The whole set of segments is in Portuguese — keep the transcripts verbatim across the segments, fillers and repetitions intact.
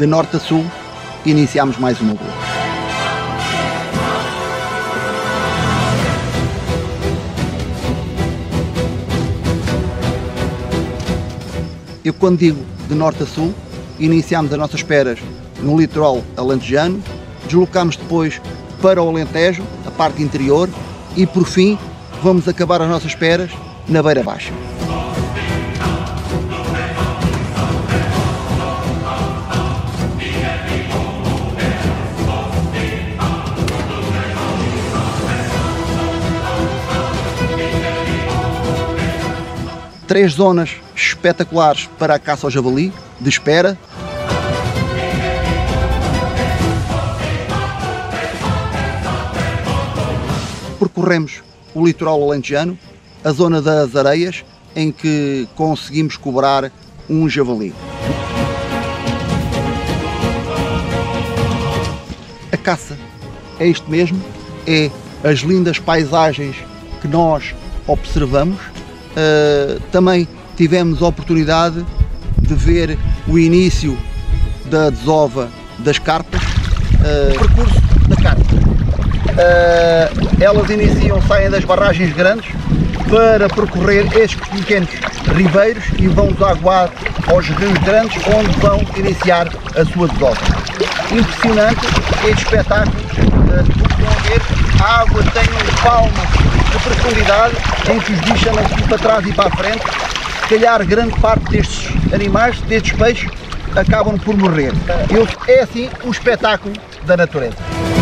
de norte a sul, iniciamos mais uma lua. Eu, quando digo de norte a sul, iniciamos as nossas esperas no litoral alentejano, deslocamos depois para o Alentejo, a parte interior, e por fim vamos acabar as nossas esperas na Beira Baixa. Três zonas espetaculares para a caça ao javali, de espera. Percorremos o litoral alentejano, a zona das areias, em que conseguimos cobrar um javali. A caça é isto mesmo, é as lindas paisagens que nós observamos. Uh, também tivemos a oportunidade de ver o início da desova das carpas, uh, percurso da carpa. Uh, elas iniciam, saem das barragens grandes para percorrer estes pequenos ribeiros e vão desaguar aos rios grandes, onde vão iniciar a sua desova. Impressionante este espetáculo, uh, como estão a ver, a água tem um palmo de profundidade em que os bichos andam aqui para trás e para a frente. Se calhar grande parte destes animais, destes peixes, acabam por morrer. É assim o espetáculo da natureza.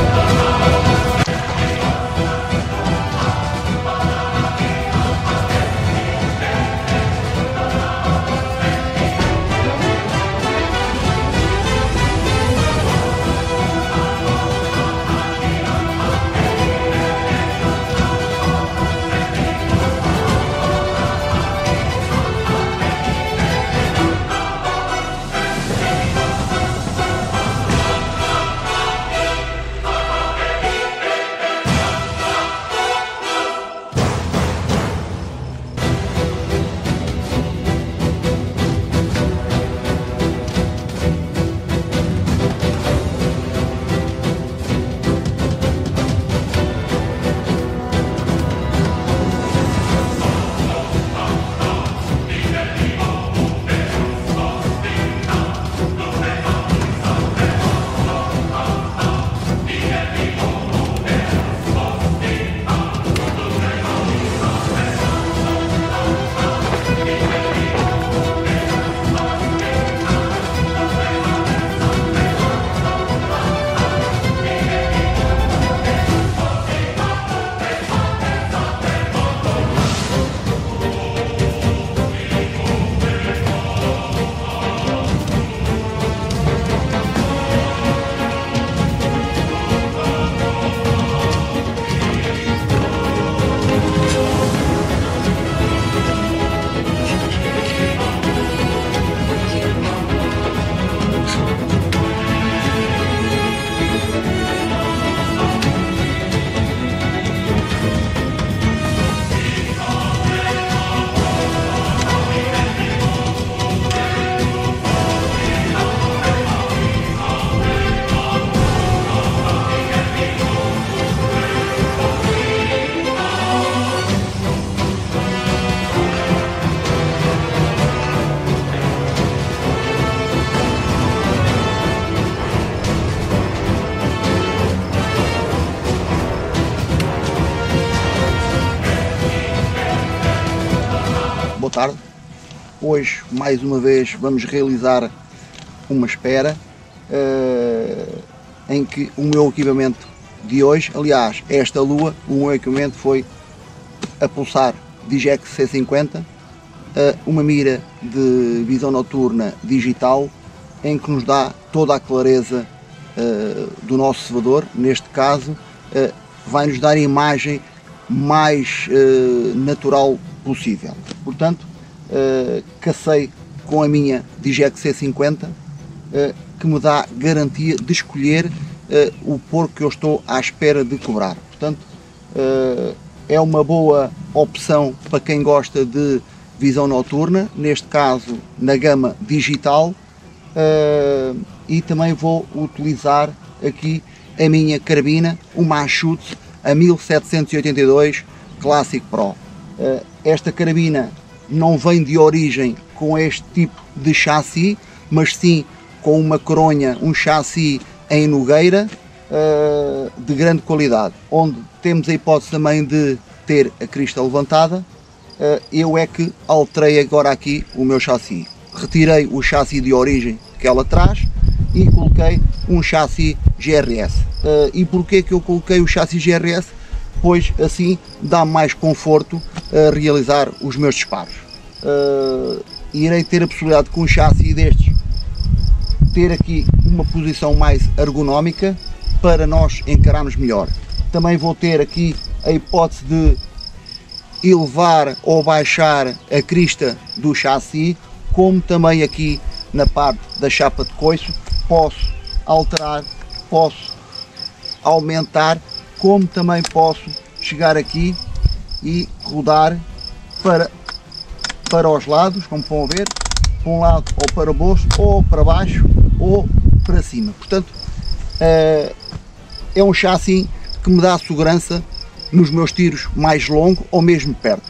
Boa tarde. Hoje, mais uma vez, vamos realizar uma espera uh, em que o meu equipamento de hoje, aliás, esta lua, o meu equipamento foi a Pulsar Digex C cinquenta, uh, uma mira de visão noturna digital, em que nos dá toda a clareza uh, do nosso cevador. Neste caso, uh, vai nos dar a imagem mais uh, natural possível. Portanto, uh, cacei com a minha Digex C cinquenta, uh, que me dá garantia de escolher uh, o porco que eu estou à espera de cobrar. Portanto, uh, é uma boa opção para quem gosta de visão noturna, neste caso na gama digital, uh, e também vou utilizar aqui a minha carabina, uma Anschütz a mil setecentos e oitenta e dois Classic Pro. Esta carabina não vem de origem com este tipo de chassi, mas sim com uma coronha, um chassi em nogueira de grande qualidade, onde temos a hipótese também de ter a crista levantada. Eu é que alterei agora aqui o meu chassi. Retirei o chassi de origem que ela traz e coloquei um chassi G R S. E porquê que eu coloquei o chassi G R S? Pois assim dá mais conforto a realizar os meus disparos. Irei ter a possibilidade com um chassi destes ter aqui uma posição mais ergonómica para nós encararmos melhor. Também vou ter aqui a hipótese de elevar ou baixar a crista do chassi, como também aqui na parte da chapa de coice posso alterar, posso aumentar, como também posso chegar aqui e rodar para, para os lados, como vão ver, para um lado ou para o bolso, ou para baixo ou para cima. Portanto, é um chassi que me dá segurança nos meus tiros mais longos ou mesmo perto.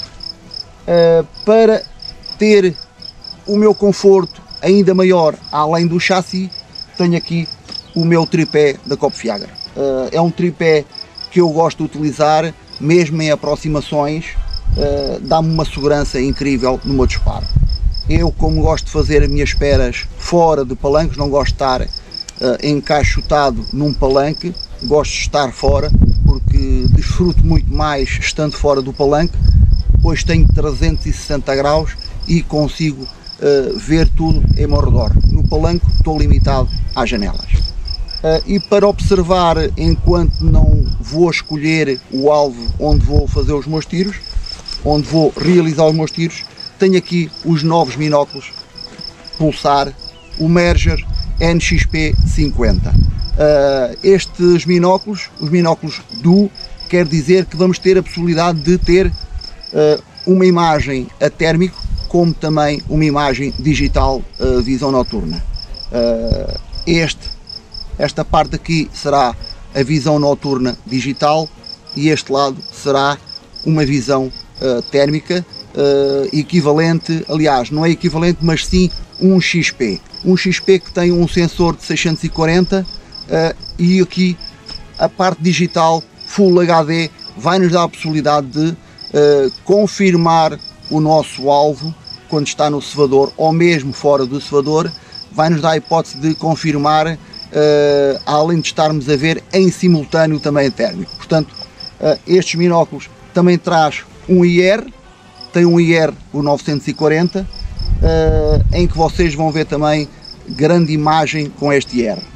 Para ter o meu conforto ainda maior além do chassi, tenho aqui o meu tripé da Kopfjäger. É um tripé que eu gosto de utilizar mesmo em aproximações, dá-me uma segurança incrível no meu disparo. Eu, como gosto de fazer as minhas peras fora de palanques, não gosto de estar encaixotado num palanque, gosto de estar fora, porque desfruto muito mais estando fora do palanque, pois tenho trezentos e sessenta graus e consigo uh, ver tudo em meu redor. No palanque estou limitado às janelas. Uh, e para observar, enquanto não vou escolher o alvo onde vou fazer os meus tiros, onde vou realizar os meus tiros, tenho aqui os novos binóculos Pulsar, o Merger N X P cinquenta. Uh, estes binóculos, os binóculos Duo, quer dizer que vamos ter a possibilidade de ter uh, uma imagem a térmico, como também uma imagem digital uh, visão noturna. Uh, este, esta parte aqui será a visão noturna digital e este lado será uma visão uh, térmica uh, equivalente, aliás, não é equivalente, mas sim um X P. Um X P que tem um sensor de seiscentos e quarenta uh, e aqui a parte digital Full H D vai nos dar a possibilidade de uh, confirmar o nosso alvo quando está no cevador ou mesmo fora do cevador, vai nos dar a hipótese de confirmar, uh, além de estarmos a ver em simultâneo também a térmico. Portanto, uh, estes binóculos também traz um I R, tem um I R o novecentos e quarenta, uh, em que vocês vão ver também grande imagem com este I R.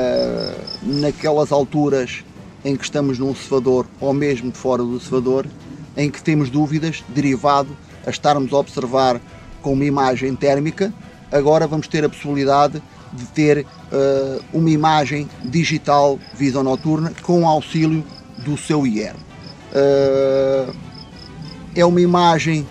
Uh, naquelas alturas em que estamos num cevador ou mesmo fora do cevador, em que temos dúvidas, derivado a estarmos a observar com uma imagem térmica, agora vamos ter a possibilidade de ter uh, uma imagem digital visão noturna com auxílio do seu I R. Uh, é uma imagem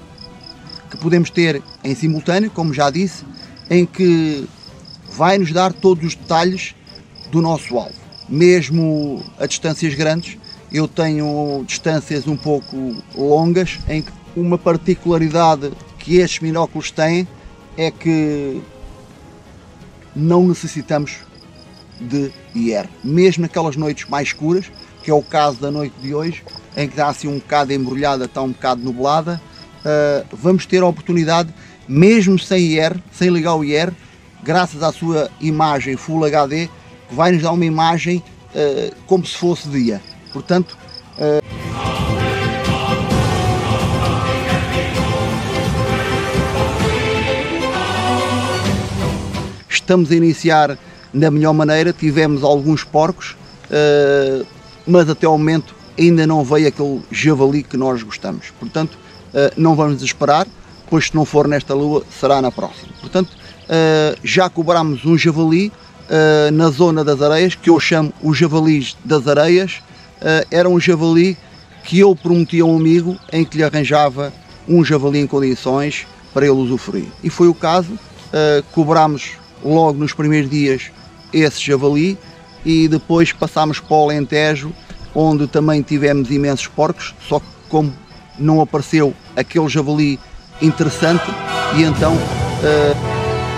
que podemos ter em simultâneo, como já disse, em que vai nos dar todos os detalhes do nosso alvo, mesmo a distâncias grandes. Eu tenho distâncias um pouco longas, em que uma particularidade que estes binóculos têm é que não necessitamos de I R, mesmo naquelas noites mais escuras, que é o caso da noite de hoje, em que está assim um bocado embrulhada, está um bocado nublada, uh, vamos ter a oportunidade, mesmo sem I R, sem ligar o I R, graças à sua imagem Full H D, que vai nos dar uma imagem uh, como se fosse dia. Portanto, uh... estamos a iniciar da melhor maneira. Tivemos alguns porcos, uh, mas até ao momento ainda não veio aquele javali que nós gostamos. Portanto, uh, não vamos esperar, pois se não for nesta lua, será na próxima. Portanto, uh, já cobramos um javali uh, na zona das areias, que eu chamo os javalis das areias. Uh, era um javali que eu prometi a um amigo, em que lhe arranjava um javali em condições para ele usufruir. E foi o caso. Uh, cobramos logo nos primeiros dias esse javali e depois passámos para o Alentejo, onde também tivemos imensos porcos, só que como não apareceu aquele javali interessante, e então uh,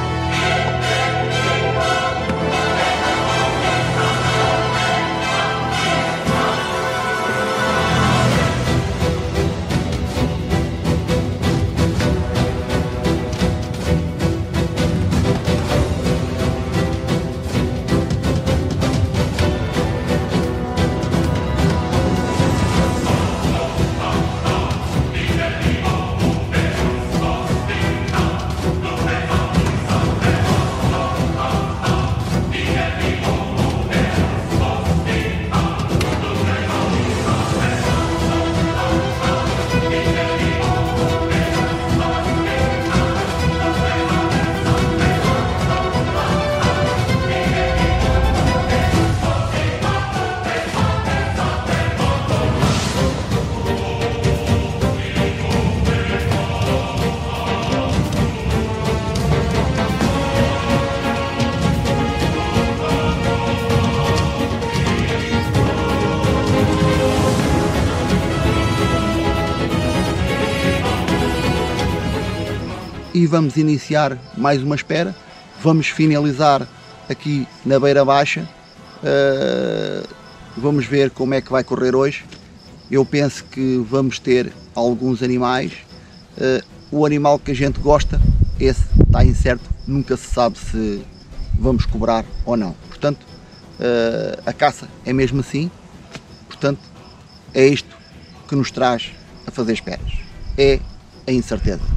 e vamos iniciar mais uma espera, vamos finalizar aqui na Beira Baixa, uh, vamos ver como é que vai correr hoje. Eu penso que vamos ter alguns animais, uh, o animal que a gente gosta, esse está incerto, nunca se sabe se vamos cobrar ou não, portanto uh, a caça é mesmo assim, portanto é isto que nos traz a fazer esperas, é a incerteza.